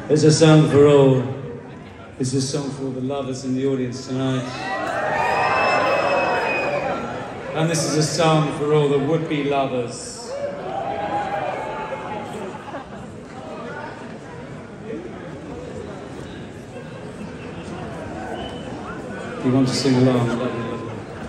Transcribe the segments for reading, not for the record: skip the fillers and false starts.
It's a song for all. It's a song for all the lovers in the audience tonight. And this is a song for all the would-be lovers. If you want to sing along, that'd be lovely.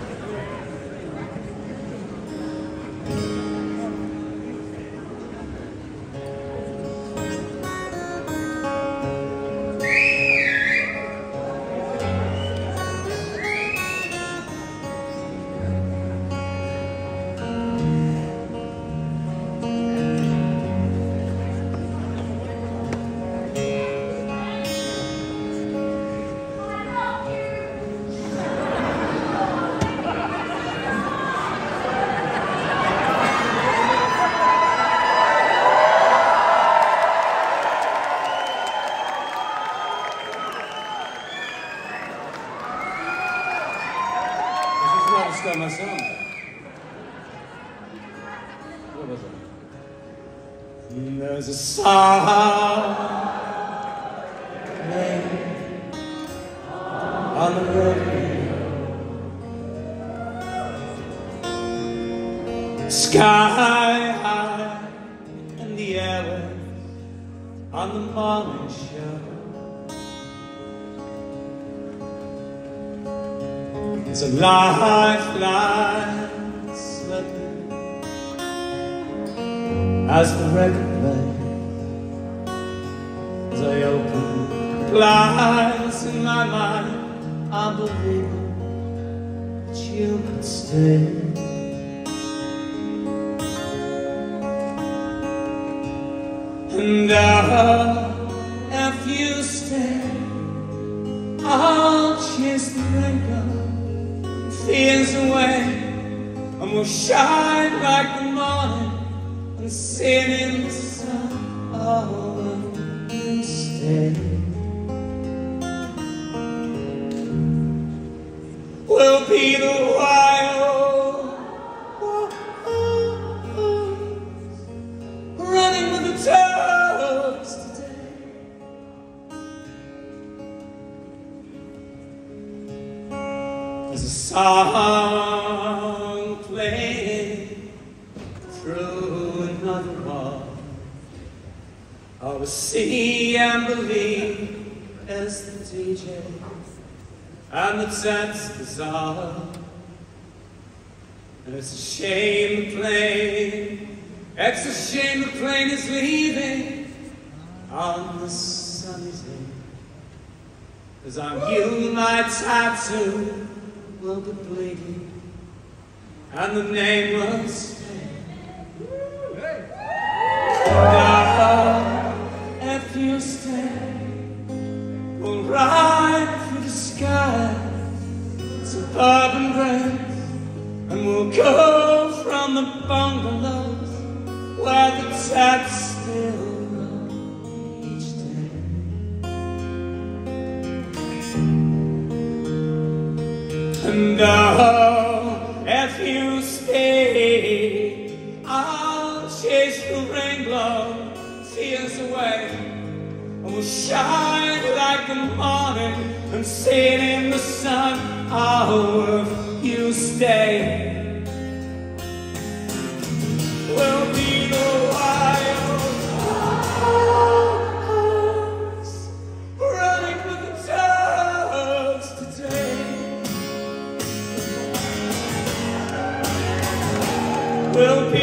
Start my song. What was it? There's a song playing on the radio. Sky high and the airwaves on the morning show. It's a lifeline slipping as the record plays. As I open the blinds in my mind, I'm believing that you could stay. And if you stay, I'll chase the rainbow fears away, and we'll shine like the morning and sing in the sun. Oh, you stay. We'll be the wild running with the doves today. There's a song playing through another wall. I will see and believe as the DJ and the dance dissolve. And it's a shame the plane, it's a shame the plane is leaving on the sunny day. 'Cause on you my tattoo will be bleeding, and the name will stay. And if you stay, we'll ride through the sky, suburban grace, and we'll go from the bungalows where the taps still roll each day. And if you stay, I'll chase the rainbow tears away, and we'll shine like the morning and sit in the sun. Oh, if you stay, we'll be the wild hearts running with the doves today. We'll be